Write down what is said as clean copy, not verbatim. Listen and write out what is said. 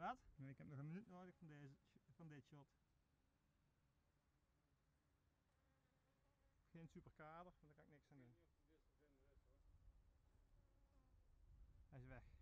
Wat? Nee, ik heb nog een minuut nodig van dit shot. Geen superkader, want daar kan ik niks aan doen. Ik weet niet of die dit te vinden is hoor. Hij is weg.